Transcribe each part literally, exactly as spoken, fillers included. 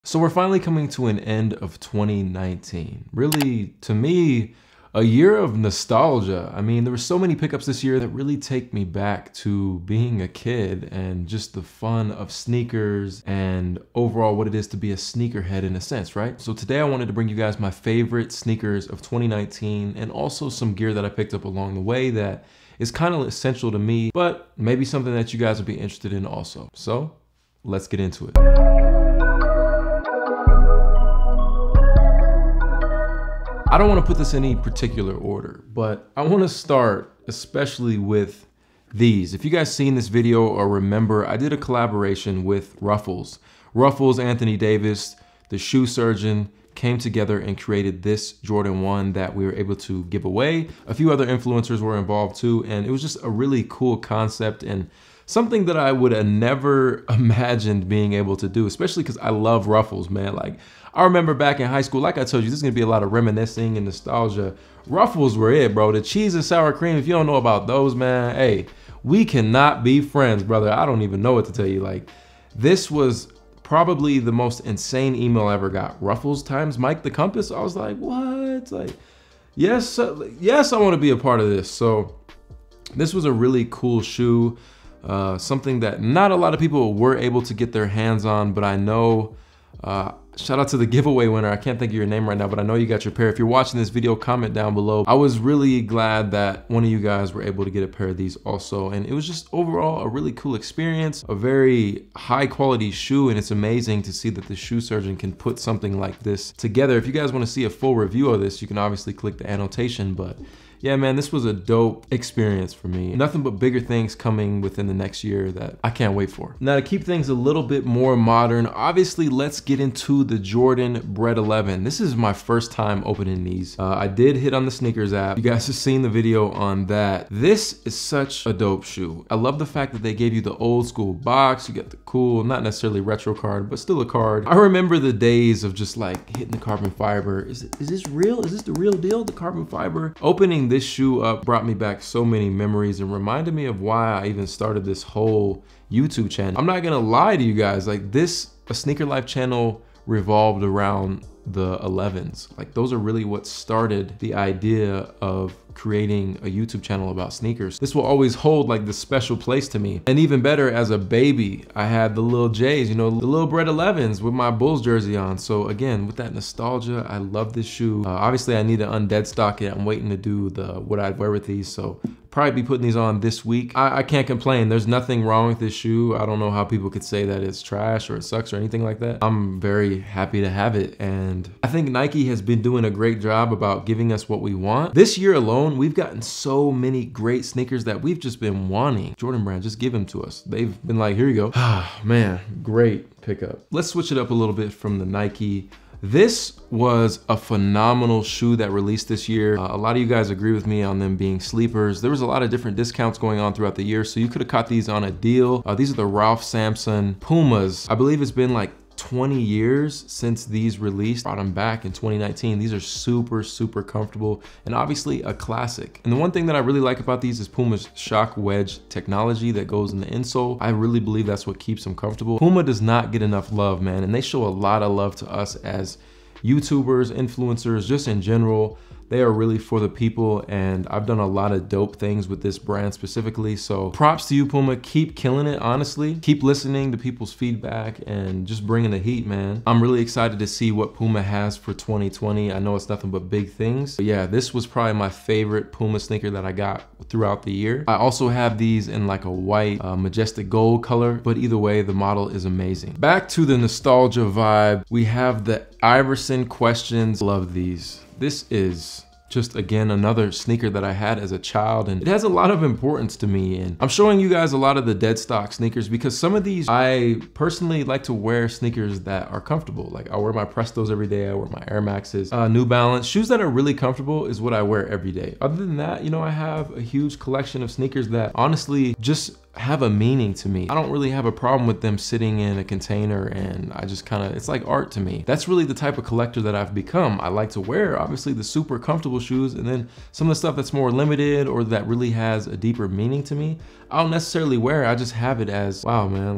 So we're finally coming to an end of twenty nineteen. Really, to me, a year of nostalgia. I mean, there were so many pickups this year that really take me back to being a kid and just the fun of sneakers and overall what it is to be a sneakerhead in a sense, right? So today I wanted to bring you guys my favorite sneakers of twenty nineteen and also some gear that I picked up along the way that is kind of essential to me, but maybe something that you guys would be interested in also. So let's get into it. I don't want to put this in any particular order, but I want to start especially with these. If you guys seen this video or remember, I did a collaboration with Ruffles. Ruffles, Anthony Davis, the shoe surgeon, came together and created this Jordan one that we were able to give away. A few other influencers were involved too, and it was just a really cool concept and something that I would have never imagined being able to do, especially because I love Ruffles, man. Like, I remember back in high school, like I told you, this is gonna be a lot of reminiscing and nostalgia. Ruffles were it, bro. The cheese and sour cream, if you don't know about those, man, hey, we cannot be friends, brother. I don't even know what to tell you. Like, this was probably the most insane email I ever got. Ruffles times Mike the Compass. I was like, what? Like, yes, uh, yes, I wanna be a part of this. So this was a really cool shoe. Uh, something that not a lot of people were able to get their hands on, but I know, uh, shout out to the giveaway winner. I can't think of your name right now, but I know you got your pair. If you're watching this video, comment down below. I was really glad that one of you guys were able to get a pair of these also. And it was just overall a really cool experience, a very high quality shoe. And it's amazing to see that the shoe surgeon can put something like this together. If you guys want to see a full review of this, you can obviously click the annotation, but yeah, man, this was a dope experience for me. Nothing but bigger things coming within the next year that I can't wait for. Now, to keep things a little bit more modern, obviously, let's get into the Jordan Bred eleven. This is my first time opening these. Uh, I did hit on the sneakers app. You guys have seen the video on that. This is such a dope shoe. I love the fact that they gave you the old school box. You got the cool, not necessarily retro card, but still a card. I remember the days of just like hitting the carbon fiber. Is, it, is this real? Is this the real deal? The carbon fiber? Opening this shoe up brought me back so many memories and reminded me of why I even started this whole YouTube channel. I'm not gonna lie to you guys, like this, a Sneaker Life channel revolved around the elevens. Like those are really what started the idea of creating a YouTube channel about sneakers. This will always hold like this special place to me. And even better, as a baby, I had the little J's, you know, the little Bred elevens with my Bulls jersey on. So again, with that nostalgia, I love this shoe. Uh, obviously I need to undead stock it. I'm waiting to do the what I'd wear with these. So probably be putting these on this week. I, I can't complain. There's nothing wrong with this shoe. I don't know how people could say that it's trash or it sucks or anything like that. I'm very happy to have it. And I think Nike has been doing a great job about giving us what we want. This year alone, we've gotten so many great sneakers that we've just been wanting. Jordan Brand, just give them to us. They've been like, here you go. Ah, man, great pickup. Let's switch it up a little bit from the Nike. This was a phenomenal shoe that released this year. Uh, a lot of you guys agree with me on them being sleepers. There was a lot of different discounts going on throughout the year, so you could have caught these on a deal. Uh, these are the Ralph Sampson Pumas. I believe it's been like twenty years since these released. Brought them back in twenty nineteen. These are super, super comfortable and obviously a classic. And the one thing that I really like about these is Puma's shock wedge technology that goes in the insole. I really believe that's what keeps them comfortable. Puma does not get enough love, man, and they show a lot of love to us as YouTubers, influencers, just in general. They are really for the people, and I've done a lot of dope things with this brand specifically. So props to you, Puma. Keep killing it, honestly. Keep listening to people's feedback and just bringing the heat, man. I'm really excited to see what Puma has for twenty twenty. I know it's nothing but big things. But yeah, this was probably my favorite Puma sneaker that I got throughout the year. I also have these in like a white, uh, majestic gold color, but either way, the model is amazing. Back to the nostalgia vibe, we have the Iverson Questions. Love these. This is just, again, another sneaker that I had as a child, and it has a lot of importance to me. And I'm showing you guys a lot of the dead stock sneakers because some of these, I personally like to wear sneakers that are comfortable. Like I wear my Prestos every day, I wear my Air Maxes, uh, New Balance. Shoes that are really comfortable is what I wear every day. Other than that, you know, I have a huge collection of sneakers that honestly just have a meaning to me. I don't really have a problem with them sitting in a container, and I just kind of, it's like art to me. That's really the type of collector that I've become. I like to wear obviously the super comfortable shoes, and then some of the stuff that's more limited or that really has a deeper meaning to me, I don't necessarily wear it. I just have it as, wow, man, like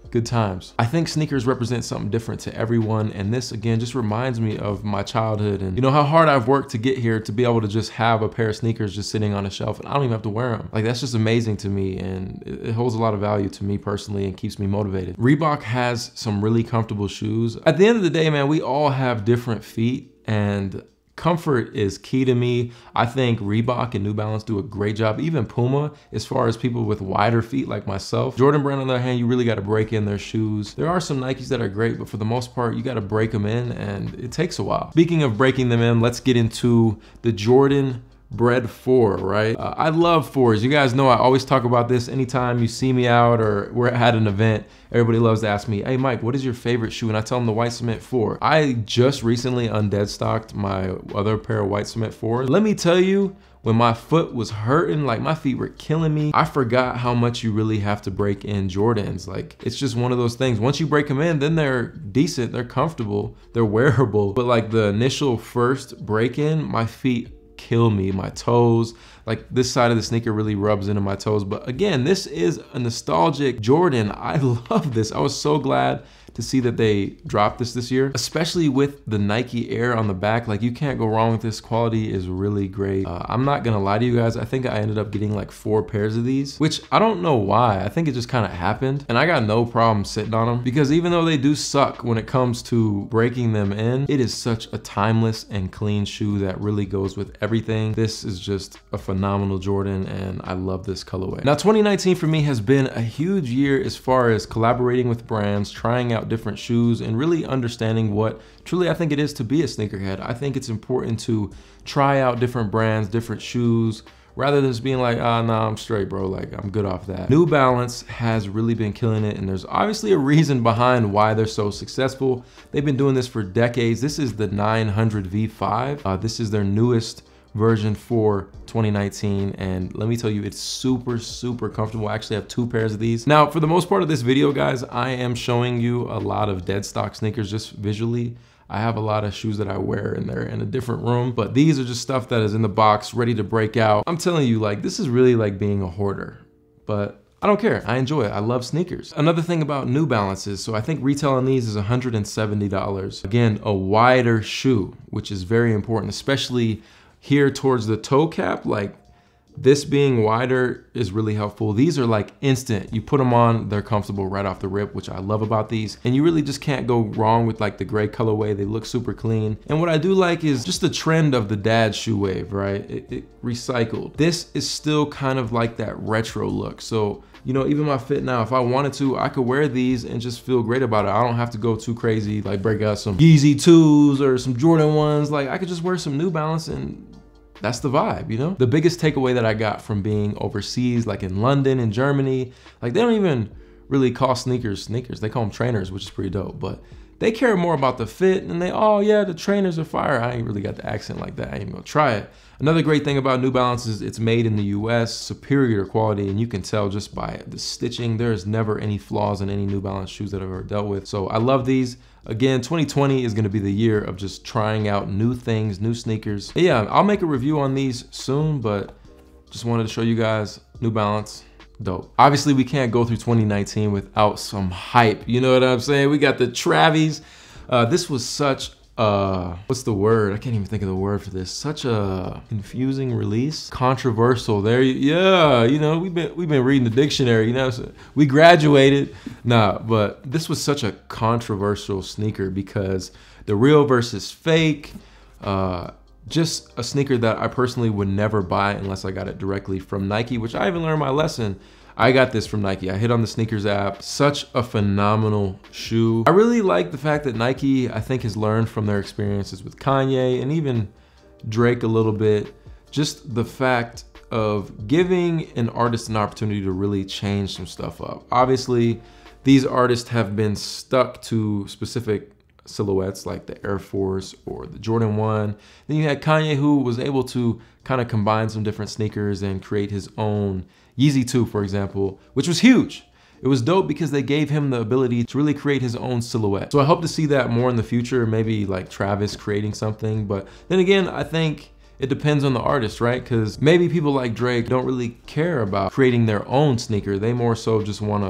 good times. I think sneakers represent something different to everyone, and this again just reminds me of my childhood and you know how hard I've worked to get here to be able to just have a pair of sneakers just sitting on a shelf and I don't even have to wear them. Like that's just amazing to me, and it, it holds a lot of value to me personally and keeps me motivated. Reebok has some really comfortable shoes. At the end of the day, man, we all have different feet, and comfort is key to me. I think Reebok and New Balance do a great job, even Puma, as far as people with wider feet like myself. Jordan Brand, on the other hand, you really got to break in their shoes. There are some Nikes that are great, but for the most part, you got to break them in, and it takes a while. Speaking of breaking them in, let's get into the Jordan Bred four, right? Uh, I love fours. You guys know I always talk about this anytime you see me out or we're at an event. Everybody loves to ask me, hey Mike, what is your favorite shoe? And I tell them the White Cement four. I just recently undead stocked my other pair of White Cement fours. Let me tell you, when my foot was hurting, like my feet were killing me, I forgot how much you really have to break in Jordans. Like it's just one of those things. Once you break them in, then they're decent, they're comfortable, they're wearable. But like the initial first break in, my feet kill me, my toes, like this side of the sneaker really rubs into my toes. But again, this is a nostalgic Jordan. I love this. I was so glad to see that they dropped this this year, especially with the Nike Air on the back. Like you can't go wrong with this. Quality is really great. Uh, I'm not gonna lie to you guys. I think I ended up getting like four pairs of these, which I don't know why. I think it just kind of happened, and I got no problem sitting on them because even though they do suck when it comes to breaking them in, it is such a timeless and clean shoe that really goes with everything. This is just a phenomenal Jordan, and I love this colorway. Now, twenty nineteen for me has been a huge year as far as collaborating with brands, trying out different shoes, and really understanding what truly I think it is to be a sneakerhead. I think it's important to try out different brands, different shoes, rather than just being like, ah, oh, no, nah, I'm straight, bro. Like, I'm good off that. New Balance has really been killing it, and there's obviously a reason behind why they're so successful. They've been doing this for decades. This is the nine hundred V five. Uh, this is their newest version for twenty nineteen, and let me tell you, it's super super comfortable. I actually have two pairs of these. Now, for the most part of this video, guys, I am showing you a lot of dead stock sneakers just visually. I have a lot of shoes that I wear and they're in a different room, but these are just stuff that is in the box ready to break out. I'm telling you, like, this is really like being a hoarder, but I don't care. I enjoy it. I love sneakers. Another thing about New Balances, so I think retail on these is one hundred seventy dollars. Again, a wider shoe, which is very important, especially here towards the toe cap. Like this being wider is really helpful. These are like instant. You put them on, they're comfortable right off the rip, which I love about these. And you really just can't go wrong with like the gray colorway. They look super clean. And what I do like is just the trend of the dad shoe wave, right? It, it recycled. This is still kind of like that retro look. So, you know, even my fit now, if I wanted to, I could wear these and just feel great about it. I don't have to go too crazy, like break out some Yeezy twos or some Jordan ones. Like I could just wear some New Balance and that's the vibe, you know? The biggest takeaway that I got from being overseas, like in London and Germany, like they don't even really call sneakers sneakers. They call them trainers, which is pretty dope, but they care more about the fit and they, oh yeah, the trainers are fire. I ain't really got the accent like that. I ain't even gonna try it. Another great thing about New Balance is it's made in the U S, superior quality, and you can tell just by the stitching. There is never any flaws in any New Balance shoes that I've ever dealt with. So I love these. Again, twenty twenty is gonna be the year of just trying out new things, new sneakers. But yeah, I'll make a review on these soon, but just wanted to show you guys New Balance. Dope. Obviously, we can't go through twenty nineteen without some hype. You know what I'm saying? We got the Travis. Uh, this was such uh, what's the word? I can't even think of the word for this. Such a confusing release. Controversial. There, yeah. You know, we've been we've been reading the dictionary. You know, so we graduated. Nah, but this was such a controversial sneaker because the real versus fake. Uh, Just a sneaker that I personally would never buy unless I got it directly from Nike, which I even learned my lesson. I got this from Nike. I hit on the SNKRS app. Such a phenomenal shoe. I really like the fact that Nike, I think, has learned from their experiences with Kanye and even Drake a little bit. Just the fact of giving an artist an opportunity to really change some stuff up. Obviously, these artists have been stuck to specific silhouettes like the Air Force or the Jordan one. Then you had Kanye, who was able to kind of combine some different sneakers and create his own Yeezy two, for example, which was huge. It was dope because they gave him the ability to really create his own silhouette. So I hope to see that more in the future, maybe like Travis creating something. But then again, I think it depends on the artist, right? Because maybe people like Drake don't really care about creating their own sneaker. They more so just want to,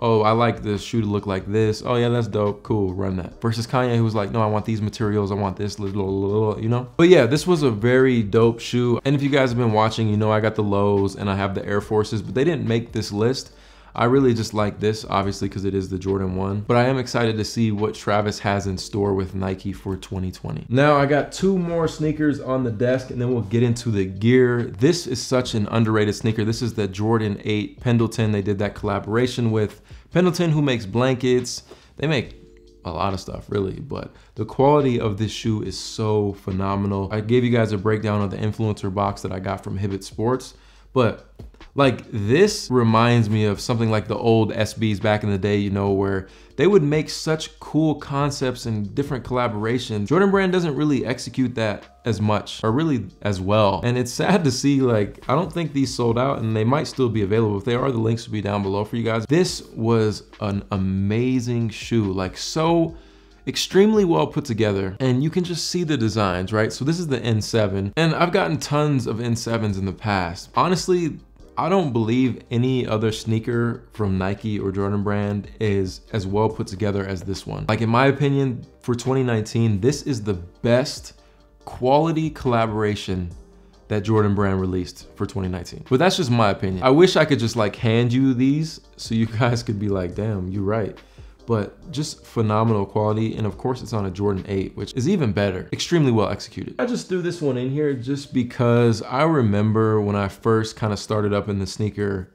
oh, I like the shoe to look like this. Oh yeah, that's dope, cool, run that. Versus Kanye, who was like, no, I want these materials, I want this little, little, you know? But yeah, this was a very dope shoe. And if you guys have been watching, you know I got the lows and I have the Air Forces, but they didn't make this list. I really just like this, obviously, because it is the Jordan one. But I am excited to see what Travis has in store with Nike for twenty twenty. Now, I got two more sneakers on the desk, and then we'll get into the gear. This is such an underrated sneaker. This is the Jordan eight Pendleton. They did that collaboration with Pendleton, who makes blankets. They make a lot of stuff, really, but the quality of this shoe is so phenomenal. I gave you guys a breakdown of the influencer box that I got from Hibbett Sports, but like this reminds me of something like the old S Bs back in the day, you know, where they would make such cool concepts and different collaborations. Jordan Brand doesn't really execute that as much or really as well. And it's sad to see, like, I don't think these sold out, and they might still be available. If they are, the links will be down below for you guys. This was an amazing shoe, like so extremely well put together, and you can just see the designs, right? So this is the N seven, and I've gotten tons of N sevens in the past. Honestly, I don't believe any other sneaker from Nike or Jordan Brand is as well put together as this one. Like, in my opinion, for twenty nineteen, this is the best quality collaboration that Jordan Brand released for twenty nineteen. But that's just my opinion. I wish I could just like hand you these so you guys could be like, damn, you're right. But just phenomenal quality. And of course it's on a Jordan eight, which is even better, extremely well executed. I just threw this one in here just because I remember when I first kind of started up in the sneaker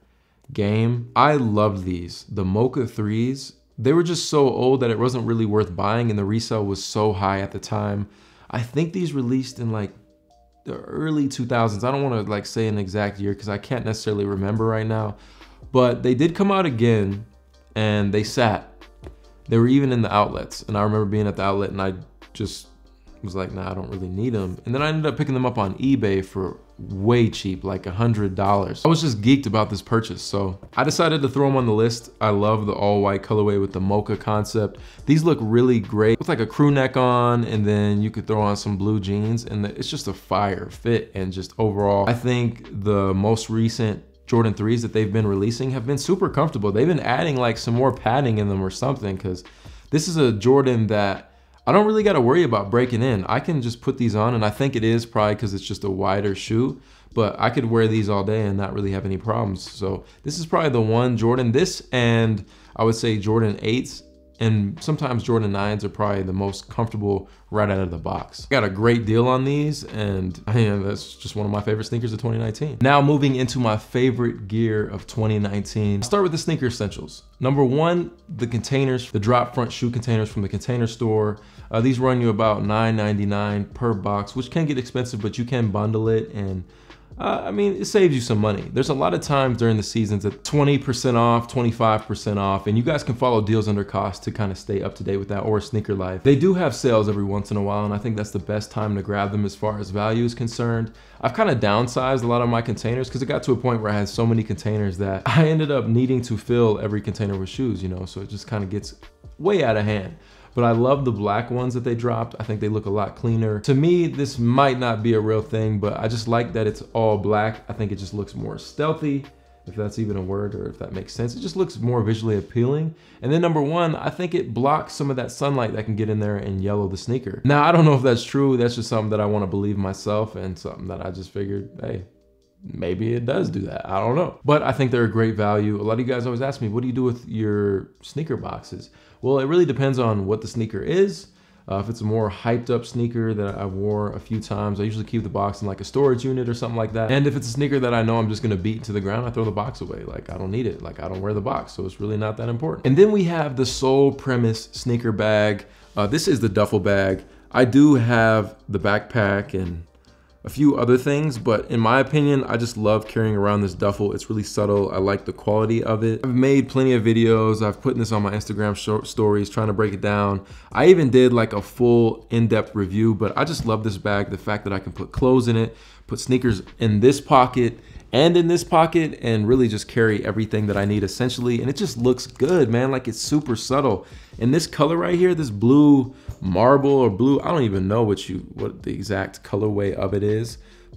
game, I loved these, the Mocha threes. They were just so old that it wasn't really worth buying, and the resale was so high at the time. I think these released in like the early two thousands. I don't want to like say an exact year because I can't necessarily remember right now, but they did come out again and they sat. They were even in the outlets, and I remember being at the outlet and I just was like, nah, I don't really need them. And then I ended up picking them up on eBay for way cheap, like a hundred dollars. I was just geeked about this purchase, so I decided to throw them on the list. I love the all white colorway with the mocha concept. These look really great with like a crew neck on, and then you could throw on some blue jeans, and it's just a fire fit. And just overall, I think the most recent Jordan threes that they've been releasing have been super comfortable. They've been adding like some more padding in them or something, because this is a Jordan that I don't really got to worry about breaking in. I can just put these on, and I think it is probably because it's just a wider shoe, but I could wear these all day and not really have any problems. So this is probably the one Jordan. This, and I would say Jordan eights and sometimes Jordan nines are probably the most comfortable right out of the box. Got a great deal on these, and man, that's just one of my favorite sneakers of twenty nineteen. Now moving into my favorite gear of twenty nineteen. I'll start with the sneaker essentials. Number one, the containers, the drop front shoe containers from the Container Store. Uh, these run you about nine ninety-nine per box, which can get expensive, but you can bundle it, and Uh, I mean, it saves you some money. There's a lot of times during the seasons at twenty percent off, twenty-five percent off, and you guys can follow deals under cost to kind of stay up to date with that, or Sneaker Life. They do have sales every once in a while, and I think that's the best time to grab them as far as value is concerned. I've kind of downsized a lot of my containers because it got to a point where I had so many containers that I ended up needing to fill every container with shoes, you know, so it just kind of gets way out of hand. But I love the black ones that they dropped. I think they look a lot cleaner. To me, this might not be a real thing, but I just like that it's all black. I think it just looks more stealthy, if that's even a word or if that makes sense. It just looks more visually appealing. And then number one, I think it blocks some of that sunlight that can get in there and yellow the sneaker. Now, I don't know if that's true. That's just something that I want to believe myself, and something that I just figured, hey, maybe it does do that. I don't know. But I think they're a great value. A lot of you guys always ask me, what do you do with your sneaker boxes? Well, it really depends on what the sneaker is. Uh, if it's a more hyped up sneaker that I wore a few times, I usually keep the box in like a storage unit or something like that. And if it's a sneaker that I know I'm just gonna beat to the ground, I throw the box away. Like, I don't need it. Like, I don't wear the box, so it's really not that important. And then we have the Sole Premise sneaker bag. Uh, this is the duffel bag. I do have the backpack and a few other things, but in my opinion, I just love carrying around this duffel. It's really subtle. I like the quality of it. I've made plenty of videos. I've put this on my Instagram short stories trying to break it down. I even did like a full in-depth review, but I just love this bag. The fact that I can put clothes in it, put sneakers in this pocket and in this pocket, and really just carry everything that I need essentially. And it just looks good, man. Like, it's super subtle. And this color right here, this blue marble or blue, I don't even know what you what the exact colorway of it is,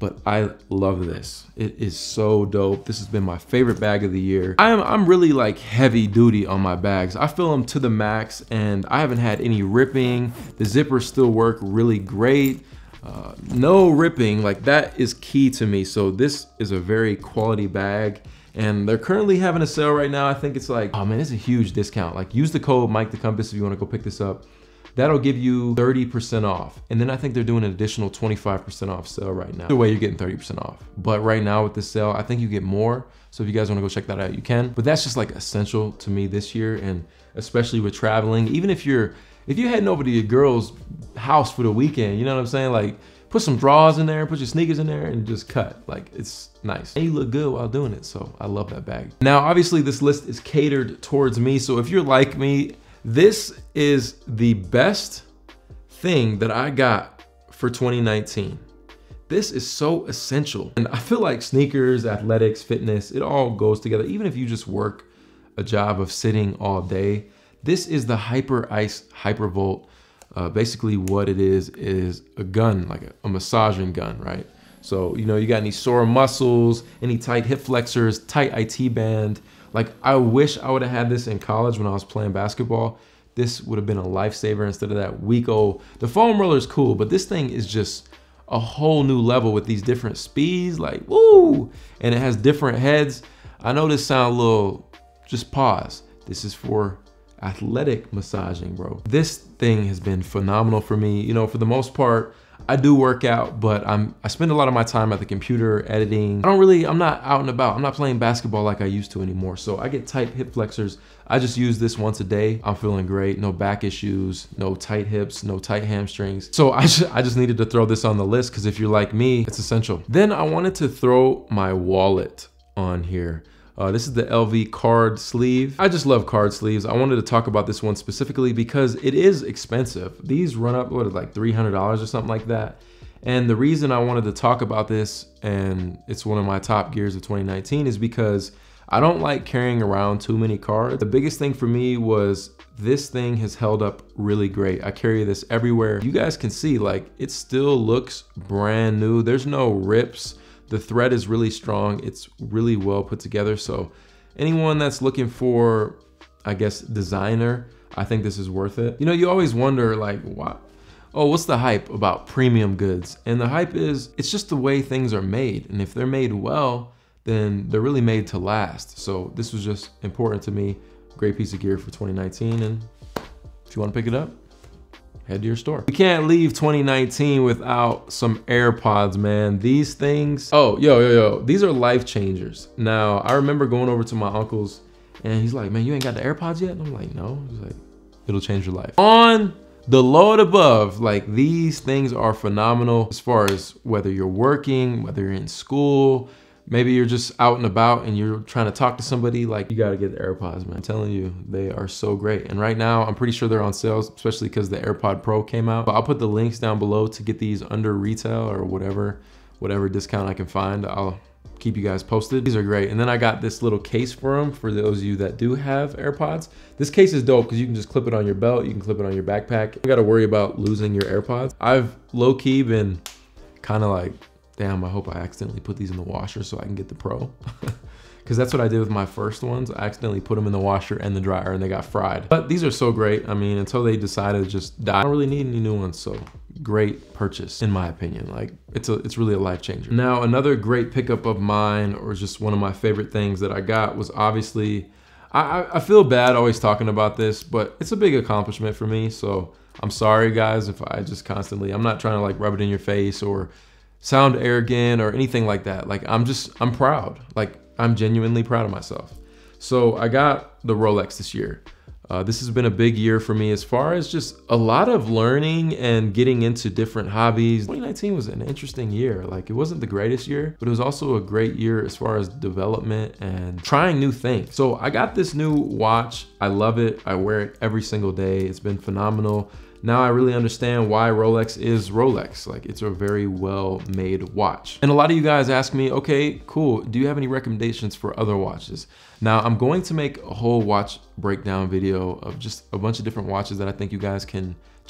but I love this. It is so dope. This has been my favorite bag of the year. I'm, I'm really like heavy duty on my bags. I fill them to the max and I haven't had any ripping. The zippers still work really great. Uh, no ripping, like that is key to me. So this is a very quality bag. And they're currently having a sale right now. I think it's like, oh man, it's a huge discount. Like use the code Mike the Compass if you wanna go pick this up. That'll give you thirty percent off. And then I think they're doing an additional twenty-five percent off sale right now. Either way, you're getting thirty percent off. But right now with this sale, I think you get more. So if you guys wanna go check that out, you can. But that's just like essential to me this year. And especially with traveling, even if you're, if you're heading over to your girl's house for the weekend, you know what I'm saying? Like, put some drawers in there, put your sneakers in there and just cut. Like, it's nice. And you look good while doing it, so I love that bag. Now, obviously this list is catered towards me, so if you're like me, this is the best thing that I got for twenty nineteen. This is so essential. And I feel like sneakers, athletics, fitness, it all goes together. Even if you just work a job of sitting all day, this is the Hyperice Hypervolt. Uh, basically what it is, is a gun, like a, a massaging gun, right? So, you know, you got any sore muscles, any tight hip flexors, tight I T band. Like, I wish I would have had this in college when I was playing basketball. This would have been a lifesaver instead of that weak old, the foam roller is cool, but this thing is just a whole new level with these different speeds, like, woo! And it has different heads. I know this sounds a little, just pause. This is for athletic massaging, bro. This thing has been phenomenal for me. You know, for the most part, I do work out, but I'm, I spend a lot of my time at the computer editing. I don't really, I'm not out and about. I'm not playing basketball like I used to anymore. So I get tight hip flexors. I just use this once a day. I'm feeling great. No back issues, no tight hips, no tight hamstrings. So I just, I just needed to throw this on the list because if you're like me, it's essential. Then I wanted to throw my wallet on here. Uh, this is the L V card sleeve. I just love card sleeves. I wanted to talk about this one specifically because it is expensive. These run up, what, like three hundred dollars or something like that. And the reason I wanted to talk about this, and it's one of my top gears of twenty nineteen, is because I don't like carrying around too many cards. The biggest thing for me was this thing has held up really great. I carry this everywhere. You guys can see, like, it still looks brand new. There's no rips. The thread is really strong. It's really well put together. So anyone that's looking for, I guess, designer, I think this is worth it. You know, you always wonder like, what? Oh, what's the hype about premium goods? And the hype is, it's just the way things are made. And if they're made well, then they're really made to last. So this was just important to me. Great piece of gear for twenty nineteen. And if you want to pick it up, head to your store. We can't leave twenty nineteen without some AirPods, man. These things, oh, yo, yo, yo, these are life changers. Now, I remember going over to my uncle's and he's like, man, you ain't got the AirPods yet? And I'm like, no. He's like, it'll change your life. On the load above, like, these things are phenomenal as far as whether you're working, whether you're in school, maybe you're just out and about and you're trying to talk to somebody, like, you gotta get the AirPods, man. I'm telling you, they are so great. And right now, I'm pretty sure they're on sale, especially because the AirPod Pro came out. But I'll put the links down below to get these under retail or whatever, whatever discount I can find. I'll keep you guys posted. These are great. And then I got this little case for them for those of you that do have AirPods. This case is dope because you can just clip it on your belt, you can clip it on your backpack. You gotta worry about losing your AirPods. I've low-key been kind of like, damn, I hope I accidentally put these in the washer so I can get the Pro. Because that's what I did with my first ones. I accidentally put them in the washer and the dryer and they got fried. But these are so great. I mean, until they decided to just die, I don't really need any new ones. So great purchase, in my opinion. Like, it's a, it's really a life changer. Now, another great pickup of mine, or just one of my favorite things that I got, was obviously, I, I feel bad always talking about this, but it's a big accomplishment for me. So I'm sorry, guys, if I just constantly, I'm not trying to like rub it in your face or sound arrogant or anything like that. Like, I'm just, I'm proud. Like, I'm genuinely proud of myself. So I got the Rolex this year. Uh, this has been a big year for me as far as just a lot of learning and getting into different hobbies. twenty nineteen was an interesting year. Like, it wasn't the greatest year, but it was also a great year as far as development and trying new things. So I got this new watch. I love it. I wear it every single day. It's been phenomenal. Now I really understand why Rolex is Rolex. Like, it's a very well made watch. And a lot of you guys ask me, okay, cool, do you have any recommendations for other watches? Now I'm going to make a whole watch breakdown video of just a bunch of different watches that I think you guys can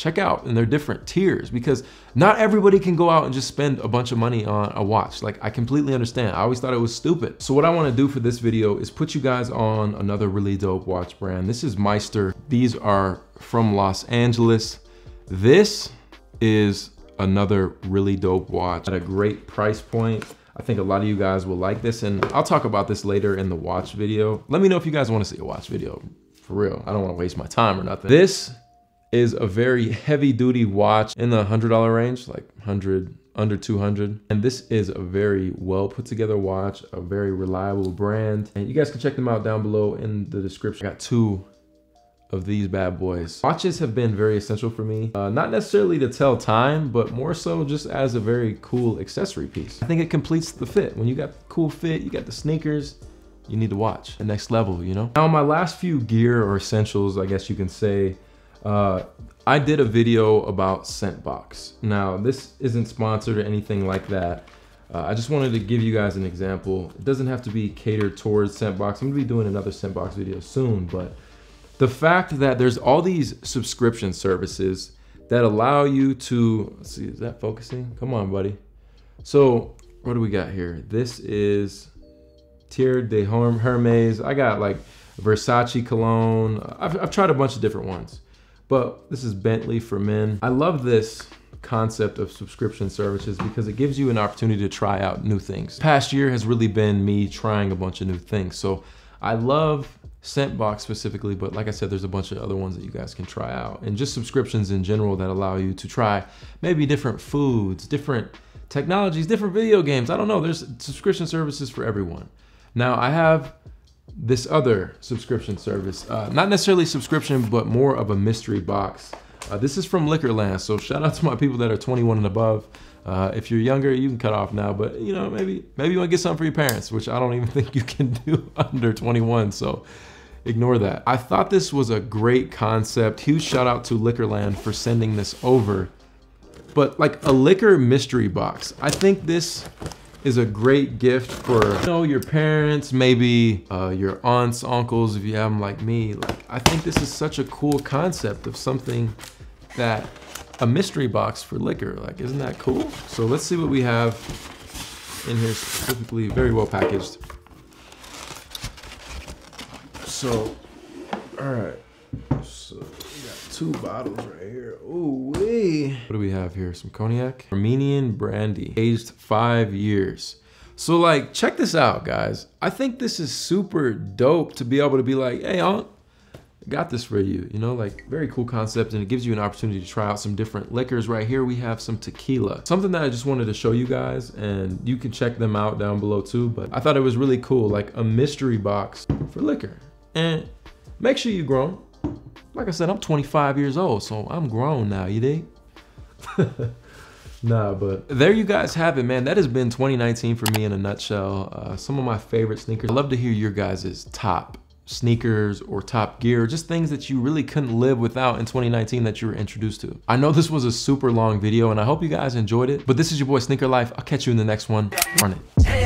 check out, and they're different tiers because not everybody can go out and just spend a bunch of money on a watch. Like, I completely understand. I always thought it was stupid. So what I want to do for this video is put you guys on another really dope watch brand. This is Meister. These are from Los Angeles. This is another really dope watch at a great price point. I think a lot of you guys will like this, and I'll talk about this later in the watch video. Let me know if you guys want to see a watch video, for real. I don't want to waste my time or nothing. This is a very heavy duty watch in the one hundred dollar range, like one hundred, under two hundred. And this is a very well put together watch, a very reliable brand. And you guys can check them out down below in the description. I got two of these bad boys. Watches have been very essential for me, uh, not necessarily to tell time, but more so just as a very cool accessory piece. I think it completes the fit. When you got cool fit, you got the sneakers, you need to watch the next level, you know? Now, my last few gear or essentials, I guess you can say, uh, I did a video about Scentbox. Now, this isn't sponsored or anything like that. Uh, I just wanted to give you guys an example. It doesn't have to be catered towards Scentbox. I'm gonna be doing another Scentbox video soon, but the fact that there's all these subscription services that allow you to, let's see, is that focusing? Come on, buddy. So what do we got here? This is Terre de Hermes. I got like Versace cologne. I've, I've tried a bunch of different ones, but this is Bentley for men. I love this concept of subscription services because it gives you an opportunity to try out new things. Past year has really been me trying a bunch of new things. So I love Scentbox specifically, but like I said, there's a bunch of other ones that you guys can try out, and just subscriptions in general that allow you to try maybe different foods, different technologies, different video games. I don't know, there's subscription services for everyone. Now I have this other subscription service, uh, not necessarily subscription, but more of a mystery box. Uh, this is from Liquorland, so shout out to my people that are twenty-one and above. Uh, if you're younger, you can cut off now, but you know, maybe maybe you want to get something for your parents, which I don't even think you can do under twenty-one, so ignore that. I thought this was a great concept. Huge shout out to Liquorland for sending this over. But like a liquor mystery box, I think this is a great gift for, you know, your parents, maybe uh, your aunts, uncles, if you have them like me. Like, I think this is such a cool concept of something that, a mystery box for liquor. Like, isn't that cool? So let's see what we have in here specifically. Very well packaged. So, all right. So we got two bottles right here. Ooh wee. What do we have here? Some cognac, Armenian brandy, aged five years. So like, check this out, guys. I think this is super dope to be able to be like, hey, aunt, I got this for you. You know, like, very cool concept, and it gives you an opportunity to try out some different liquors. Right here we have some tequila, something that I just wanted to show you guys, and you can check them out down below too. But I thought it was really cool, like a mystery box for liquor. And make sure you're grown. Like I said, I'm twenty-five years old, so I'm grown now, you dig? Nah, but there you guys have it, man. That has been twenty nineteen for me in a nutshell. Uh, some of my favorite sneakers. I'd love to hear your guys' top sneakers or top gear, just things that you really couldn't live without in twenty nineteen that you were introduced to. I know this was a super long video, and I hope you guys enjoyed it, but this is your boy Sneaker Life. I'll catch you in the next one. Run it.